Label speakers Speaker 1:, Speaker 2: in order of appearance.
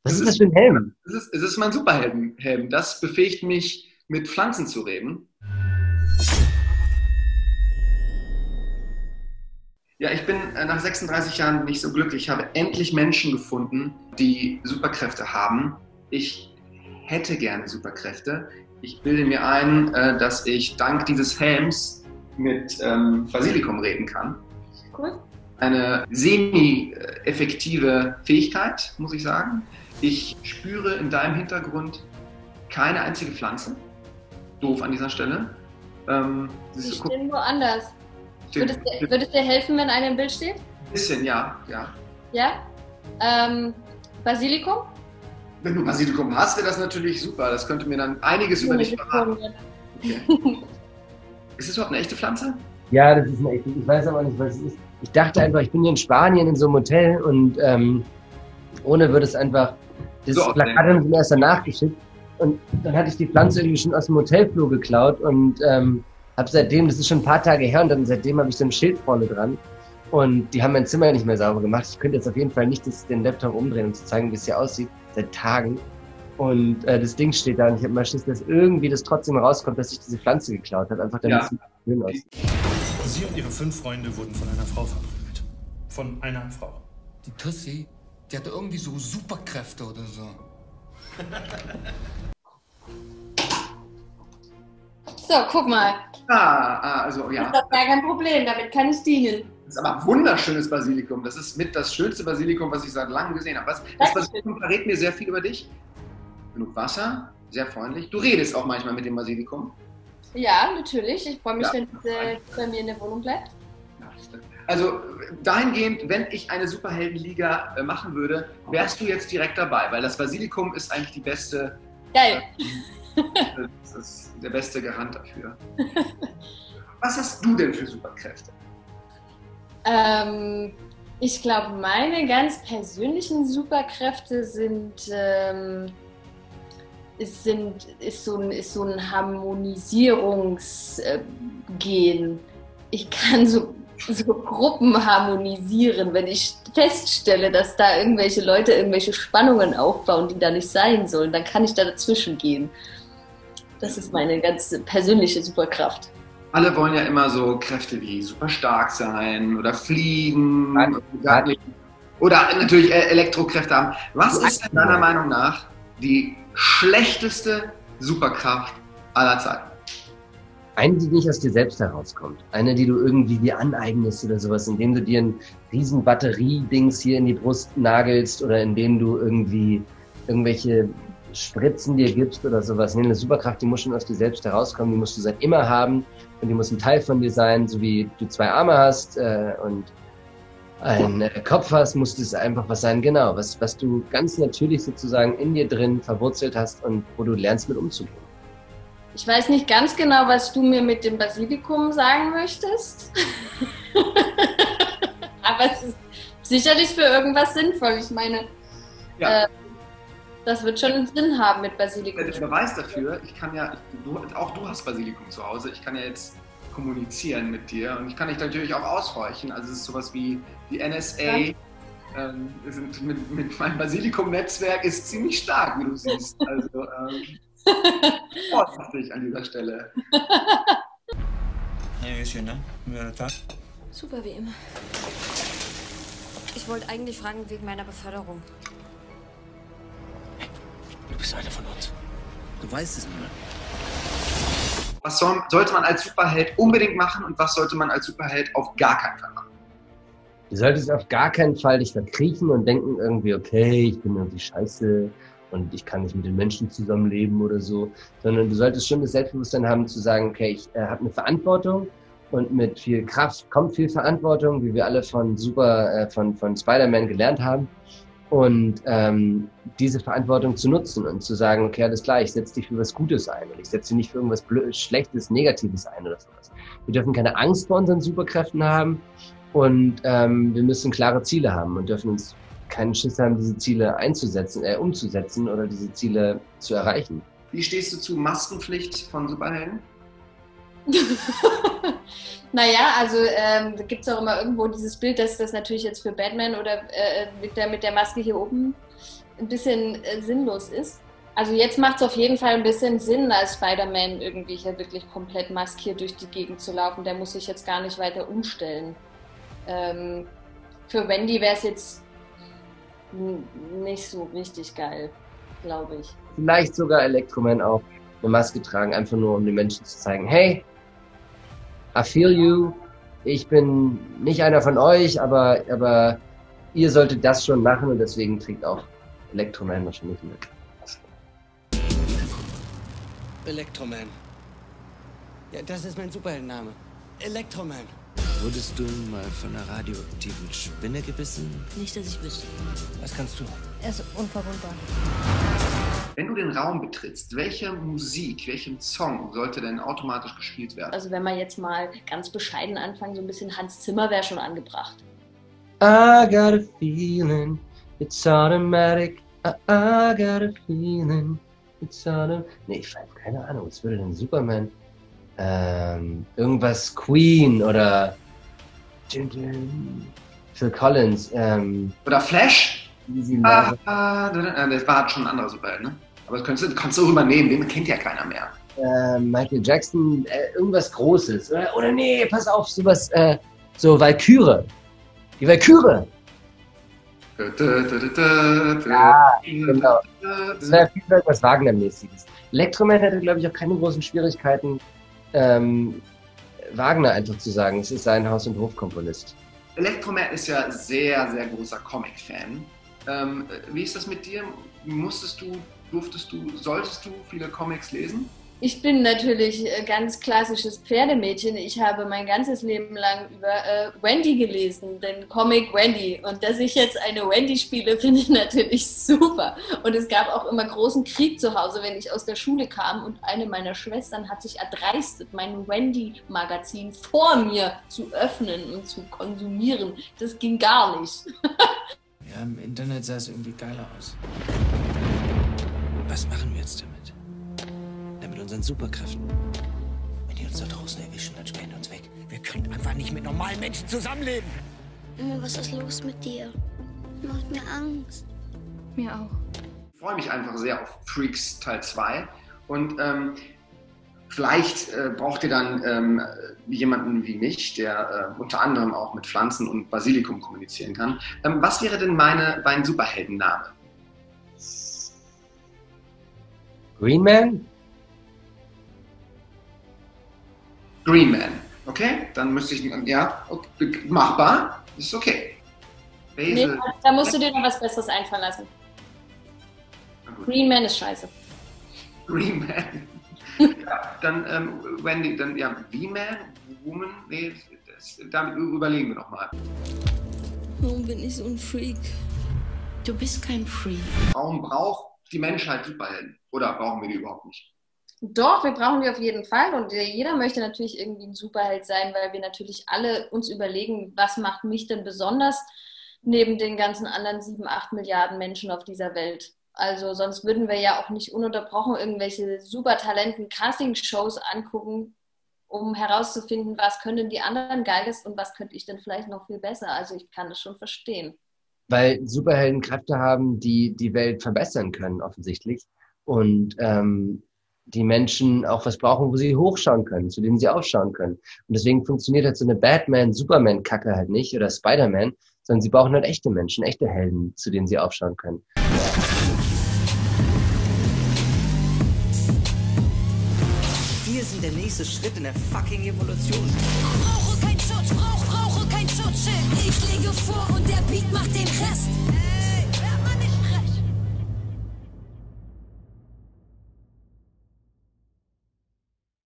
Speaker 1: Was ist das für ein Helm?
Speaker 2: Es ist mein Superheldenhelm. Das befähigt mich, mit Pflanzen zu reden. Ja, ich bin nach 36 Jahren nicht so glücklich. Ich habe endlich Menschen gefunden, die Superkräfte haben. Ich hätte gerne Superkräfte. Ich bilde mir ein, dass ich dank dieses Helms mit Basilikum reden kann.
Speaker 3: Cool.
Speaker 2: Eine semi-effektive Fähigkeit, muss ich sagen. Ich spüre in deinem Hintergrund keine einzige Pflanze. Doof an dieser Stelle.
Speaker 3: Die stehen woanders. Würde es dir helfen, wenn einer im Bild steht?
Speaker 2: Ein bisschen, ja.
Speaker 3: Ja? Basilikum?
Speaker 2: Wenn du Basilikum hast, wäre das natürlich super. Das könnte mir dann einiges über dich verraten. Okay. Ist es überhaupt eine echte Pflanze?
Speaker 1: Ja, das ist eine echte. Ich weiß aber nicht, was es ist. Ich dachte einfach, ich bin hier in Spanien in so einem Hotel und ohne würde es einfach. Das
Speaker 2: So,
Speaker 1: Plakat haben sie mir erst danach geschickt. Und dann hatte ich die Pflanze irgendwie schon aus dem Hotelflur geklaut und habe seitdem, das ist schon ein paar Tage her, und dann seitdem habe ich so ein Schild vorne dran. Und die haben mein Zimmer nicht mehr sauber gemacht. Ich könnte jetzt auf jeden Fall nicht den Laptop umdrehen, um zu zeigen, wie es hier aussieht, seit Tagen. Und das Ding steht da und ich habe mal Schiss, dass irgendwie das trotzdem rauskommt, dass ich diese Pflanze geklaut habe. Einfach damit es schön aussieht.
Speaker 4: Sie und ihre 5 Freunde wurden von einer Frau verprügelt. Von einer Frau.
Speaker 5: Die Tussi, die hatte irgendwie so Superkräfte oder so.
Speaker 3: So, guck mal.
Speaker 2: Also ja.
Speaker 3: Das ist gar kein Problem, damit kann ich dienen.
Speaker 2: Das ist aber wunderschönes Basilikum. Das ist mit das schönste Basilikum, was ich seit langem gesehen habe. Das Basilikum verrät mir sehr viel über dich. Genug Wasser, sehr freundlich. Du redest auch manchmal mit dem Basilikum.
Speaker 3: Ja, natürlich. Ich freue mich, wenn es bei mir in der Wohnung bleibt.
Speaker 2: Also dahingehend, wenn ich eine Superheldenliga machen würde, wärst du jetzt direkt dabei, weil das Basilikum ist eigentlich die beste.
Speaker 3: Geil.
Speaker 2: Das ist der beste Garant dafür. Was hast du denn für Superkräfte?
Speaker 3: Ich glaube, meine ganz persönlichen Superkräfte ist so ein Harmonisierungsgen. Ich kann so Gruppen harmonisieren, wenn ich feststelle, dass da irgendwelche Leute irgendwelche Spannungen aufbauen, die da nicht sein sollen, dann kann ich da dazwischen gehen. Das ist meine ganz persönliche Superkraft.
Speaker 2: Alle wollen ja immer so Kräfte wie super stark sein oder fliegen oder natürlich Elektrokräfte haben. Was ist denn deiner Meinung nach die schlechteste Superkraft aller Zeiten?
Speaker 1: Eine, die nicht aus dir selbst herauskommt. Eine, die du irgendwie dir aneignest oder sowas, indem du dir ein riesen Batteriedings hier in die Brust nagelst oder indem du irgendwie irgendwelche Spritzen dir gibst oder sowas. Eine Superkraft, die muss schon aus dir selbst herauskommen, die musst du seit immer haben und die muss ein Teil von dir sein, so wie du 2 Arme hast und einen Kopf hast, muss das einfach was sein, genau, was du ganz natürlich sozusagen in dir drin verwurzelt hast und wo du lernst mit umzugehen.
Speaker 3: Ich weiß nicht ganz genau, was du mir mit dem Basilikum sagen möchtest. Aber es ist sicherlich für irgendwas sinnvoll. Ich meine, das wird schon einen Sinn haben mit Basilikum.
Speaker 2: Der Beweis dafür, auch du hast Basilikum zu Hause, ich kann ja jetzt kommunizieren mit dir und ich kann dich natürlich auch aushorchen. Also es ist sowas wie die NSA. Mit meinem Basilikum-Netzwerk ist ziemlich stark, wie du siehst. Also vorsichtig an dieser Stelle.
Speaker 4: Ja, ist schön, ne?
Speaker 6: Super wie immer. Ich wollte eigentlich fragen wegen meiner Beförderung.
Speaker 4: Du bist einer von uns. Du weißt es nicht mehr.
Speaker 2: Was sollte man als Superheld unbedingt machen und was sollte man als Superheld auf gar keinen Fall machen?
Speaker 1: Du solltest auf gar keinen Fall dich verkriechen und denken irgendwie, okay, ich bin irgendwie scheiße und ich kann nicht mit den Menschen zusammenleben oder so, sondern du solltest schon das Selbstbewusstsein haben zu sagen, okay, ich habe eine Verantwortung und mit viel Kraft kommt viel Verantwortung, wie wir alle von Spider-Man gelernt haben. Und diese Verantwortung zu nutzen und zu sagen, okay, alles klar, ich setze dich für was Gutes ein und ich setze dich nicht für irgendwas Schlechtes, Negatives ein oder sowas. Wir dürfen keine Angst vor unseren Superkräften haben und wir müssen klare Ziele haben und dürfen uns keinen Schiss haben, diese Ziele umzusetzen oder diese Ziele zu erreichen.
Speaker 2: Wie stehst du zu Maskenpflicht von Superhelden?
Speaker 3: Naja, also da gibt es auch immer irgendwo dieses Bild, dass das natürlich jetzt für Batman oder mit der Maske hier oben ein bisschen sinnlos ist. Also jetzt macht es auf jeden Fall ein bisschen Sinn, als Spider-Man irgendwie hier wirklich komplett maskiert durch die Gegend zu laufen. Der muss sich jetzt gar nicht weiter umstellen. Für Wendy wäre es jetzt nicht so richtig geil, glaube ich.
Speaker 1: Vielleicht sogar Electroman auch eine Maske tragen, einfach nur um den Menschen zu zeigen, hey, I feel you, ich bin nicht einer von euch, aber ihr solltet das schon machen und deswegen trägt auch Electroman wahrscheinlich eine Maske.
Speaker 7: Electroman. Ja, das ist mein Superheldenname. Electroman.
Speaker 8: Wurdest du mal von einer radioaktiven Spinne gebissen?
Speaker 6: Nicht, dass ich wüsste.
Speaker 7: Was kannst du?
Speaker 6: Er ist unverwundbar.
Speaker 2: Wenn du den Raum betrittst, welche Musik, welchen Song sollte denn automatisch gespielt werden?
Speaker 3: Also wenn wir jetzt mal ganz bescheiden anfangen, so ein bisschen Hans Zimmer wäre schon angebracht.
Speaker 1: I got a feeling, it's automatic. I got a feeling, it's automatic. Nee, ich weiß keine Ahnung, was würde denn Superman? Irgendwas Queen oder Phil Collins.
Speaker 2: Oder Flash?
Speaker 1: Easy
Speaker 2: Das war schon ein anderer Superheld, ne? Aber das kannst du auch übernehmen, den kennt ja keiner mehr.
Speaker 1: Michael Jackson, irgendwas Großes. Oder nee, pass auf, sowas, so Valkyrie. Die Valkyrie. Ja, genau. Das wäre viel etwas Wagner-mäßiges. Electroman hätte, glaube ich, auch keine großen Schwierigkeiten, Wagner einfach zu sagen. Es ist sein Haus- und Hofkomponist.
Speaker 2: Electroman ist ja sehr, sehr großer Comic-Fan. Wie ist das mit dir? Durftest du, solltest du viele Comics lesen?
Speaker 3: Ich bin natürlich ganz klassisches Pferdemädchen. Ich habe mein ganzes Leben lang über Wendy gelesen, den Comic Wendy. Und dass ich jetzt eine Wendy spiele, finde ich natürlich super. Und es gab auch immer großen Krieg zu Hause, wenn ich aus der Schule kam. Und eine meiner Schwestern hat sich erdreistet, mein Wendy-Magazin vor mir zu öffnen und zu konsumieren. Das ging gar nicht.
Speaker 7: Ja, im Internet sah es irgendwie geiler aus.
Speaker 8: Was machen wir jetzt damit? Mit unseren Superkräften. Wenn die uns da draußen erwischen, dann sperren die uns weg.
Speaker 7: Wir können einfach nicht mit normalen Menschen zusammenleben.
Speaker 9: Junge, was ist los mit dir? Macht mir Angst.
Speaker 6: Mir auch.
Speaker 2: Ich freue mich einfach sehr auf Freaks Teil 2. Und vielleicht braucht ihr dann jemanden wie mich, der unter anderem auch mit Pflanzen und Basilikum kommunizieren kann. Was wäre denn mein Superheldenname?
Speaker 1: Green Man?
Speaker 2: Green Man. Okay, dann müsste ich, ja, okay, machbar, ist okay.
Speaker 3: Nee, da musst du dir noch was Besseres einfallen lassen. Green Man ist scheiße.
Speaker 2: Green Man. Ja, dann Wendy, dann ja, V-Man, Woman, nee, damit überlegen wir nochmal.
Speaker 6: Warum bin ich so ein Freak?
Speaker 9: Du bist kein Freak.
Speaker 2: Warum braucht die Menschheit Superhelden? Oder brauchen wir die überhaupt nicht?
Speaker 3: Doch, wir brauchen die auf jeden Fall und jeder möchte natürlich irgendwie ein Superheld sein, weil wir natürlich alle uns überlegen, was macht mich denn besonders neben den ganzen anderen 7, 8 Milliarden Menschen auf dieser Welt. Also sonst würden wir ja auch nicht ununterbrochen irgendwelche Supertalenten Casting-Shows angucken, um herauszufinden, was können die anderen Geiles und was könnte ich denn vielleicht noch viel besser. Also ich kann das schon verstehen.
Speaker 1: Weil Superhelden Kräfte haben, die die Welt verbessern können, offensichtlich. Und die Menschen auch was brauchen, wo sie hochschauen können, zu denen sie aufschauen können. Und deswegen funktioniert halt so eine Batman-Superman-Kacke halt nicht oder Spider-Man, sondern sie brauchen halt echte Menschen, echte Helden, zu denen sie aufschauen können.
Speaker 7: Wir sind der nächste Schritt in der fucking Evolution.
Speaker 6: Brauche kein Schutz, brauche kein Schutzschild. Ich lege vor und der Beat macht den Rest.